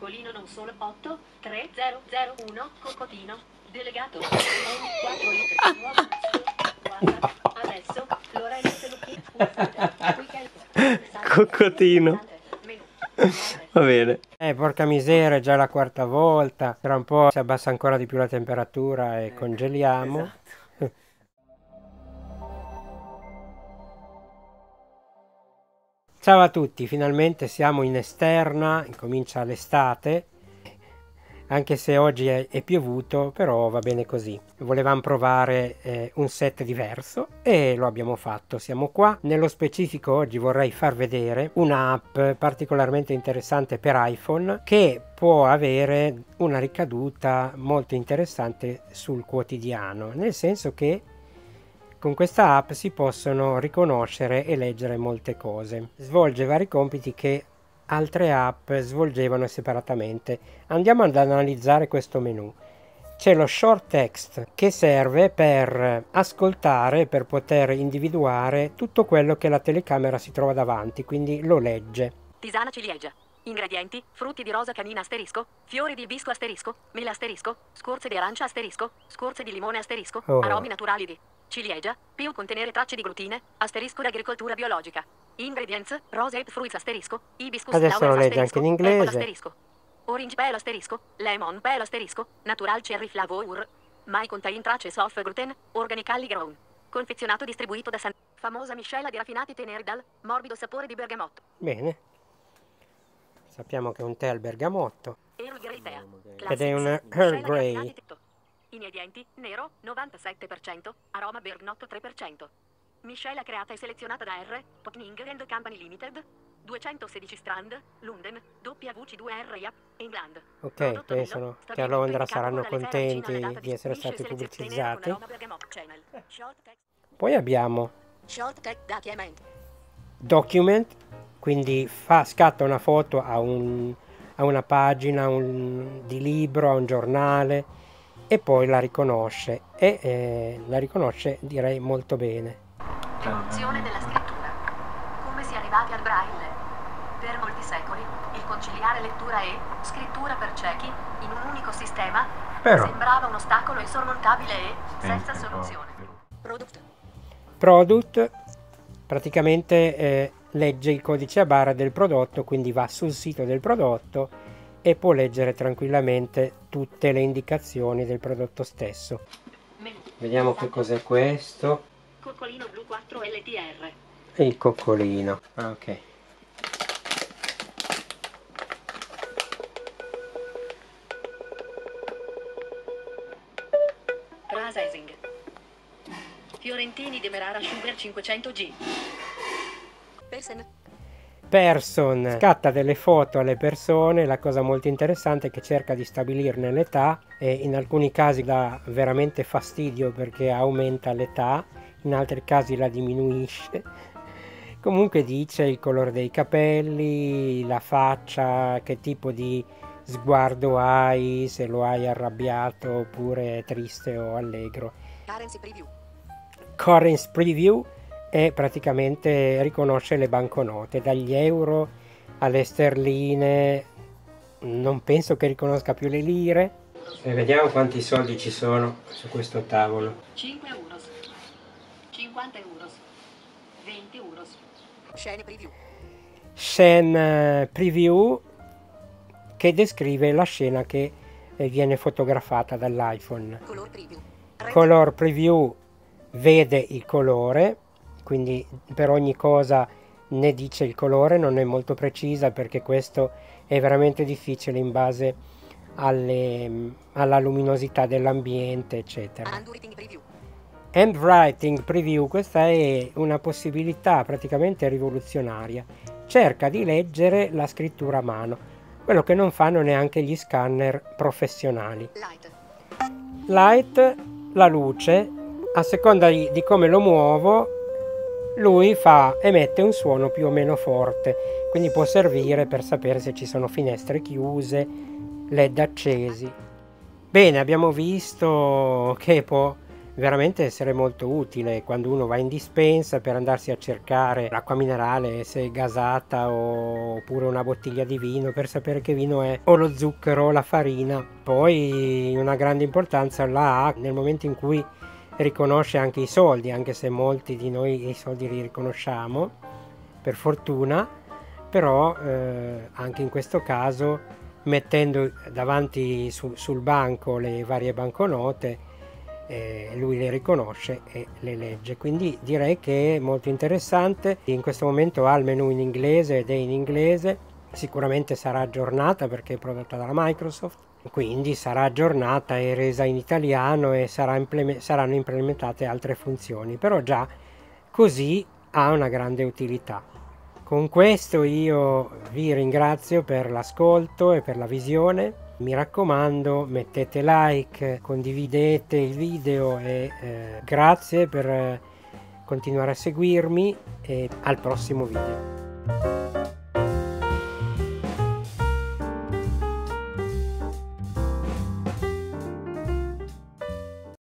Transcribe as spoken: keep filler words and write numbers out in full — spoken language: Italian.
Coccolino non solo otto tre zero zero uno Coccotino delegato quattro litri nuovo guarda adesso Lorenzo Lucchi Coccotino. Va bene. Eh, porca miseria, è già la quarta volta. Tra un po' si abbassa ancora di più la temperatura e eh, congeliamo. Esatto. Ciao a tutti, finalmente siamo in esterna, comincia l'estate, anche se oggi è, è piovuto, però va bene così. Volevamo provare eh, un set diverso e lo abbiamo fatto, siamo qua. Nello specifico oggi vorrei far vedere un'app particolarmente interessante per iPhone che può avere una ricaduta molto interessante sul quotidiano, nel senso che con questa app si possono riconoscere e leggere molte cose. Svolge vari compiti che altre app svolgevano separatamente. Andiamo ad analizzare questo menu. C'è lo short text che serve per ascoltare, per poter individuare tutto quello che la telecamera si trova davanti, quindi lo legge. Tisana ciliegia. Ingredienti: frutti di rosa canina asterisco, fiori di ibisco asterisco, mela asterisco, scorze di arancia asterisco, scorze di limone asterisco, oh. aromi naturali di ciliegia, più contenere tracce di glutine, asterisco d'agricoltura biologica. Ingredients: rosette fruits asterisco, hibiscus adesso lo legge anche in inglese. Asterisco, orange peel asterisco, lemon peel asterisco, natural cherry flavor, mai contain traces of gluten, organically grown. Confezionato distribuito da San... Famosa miscela di raffinati teneri dal morbido sapore di bergamotto. Bene. Sappiamo che è un tè al bergamotto. Earl Grey tea. Ed è un Earl Grey. Ingredienti: nero novantasette per cento, aroma bergamotto tre per cento. Miscela creata e selezionata da R. Potning and Company Limited, duecentosedici Strand, London, W C due R I A, England. Ok, pensano che a Londra saranno contenti di essere stati pubblicizzati. Poi abbiamo Document, quindi fa, scatta una foto a, un, a una pagina un, di libro, a un giornale e poi la riconosce e eh, la riconosce direi molto bene. Evoluzione della scrittura. Come si è arrivati al braille? Per molti secoli il conciliare lettura e scrittura per ciechi in un unico sistema Però. sembrava un ostacolo insormontabile e senza soluzione. Product. Product praticamente eh, legge il codice a barra del prodotto, quindi va sul sito del prodotto e può leggere tranquillamente tutte le indicazioni del prodotto stesso. Vediamo che cos'è questo. Coccolino blu quattro L T R. Il coccolino. Ah, ok. Rasizing. Fiorentini Demerara Sugar cinquecento G. Person. Person scatta delle foto alle persone. La cosa molto interessante è che cerca di stabilirne l'età e in alcuni casi dà veramente fastidio perché aumenta l'età, in altri casi la diminuisce. Comunque dice il colore dei capelli, la faccia, che tipo di sguardo hai, se lo hai arrabbiato oppure triste o allegro. Currency preview. Currency preview e praticamente riconosce le banconote, dagli euro alle sterline. Non penso che riconosca più le lire. E vediamo quanti soldi ci sono su questo tavolo. cinque euro, cinquanta euro, venti euro. Scene preview. Scene preview che descrive la scena che viene fotografata dall'iPhone. Color preview. Color preview vede il colore, quindi per ogni cosa ne dice il colore, non è molto precisa perché questo è veramente difficile in base alle, alla luminosità dell'ambiente, eccetera. Handwriting preview. Handwriting preview, questa è una possibilità praticamente rivoluzionaria. Cerca di leggere la scrittura a mano, quello che non fanno neanche gli scanner professionali. Light. Light, la luce, a seconda di, di come lo muovo, lui fa, emette un suono più o meno forte, quindi può servire per sapere se ci sono finestre chiuse, L E D accesi. Bene, abbiamo visto che può veramente essere molto utile quando uno va in dispensa per andarsi a cercare l'acqua minerale, se è gasata oppure una bottiglia di vino, per sapere che vino è, o lo zucchero o la farina. Poi una grande importanza la ha nel momento in cui riconosce anche i soldi, anche se molti di noi i soldi li riconosciamo, per fortuna, però eh, anche in questo caso, mettendo davanti su, sul banco le varie banconote, eh, lui le riconosce e le legge. Quindi direi che è molto interessante. In questo momento ha il menu in inglese ed è in inglese, sicuramente sarà aggiornata perché è prodotta dalla Microsoft, quindi sarà aggiornata e resa in italiano e sarà implement- saranno implementate altre funzioni, però già così ha una grande utilità. Con questo io vi ringrazio per l'ascolto e per la visione. Mi raccomando, mettete like, condividete il video e eh, grazie per eh, continuare a seguirmi e al prossimo video.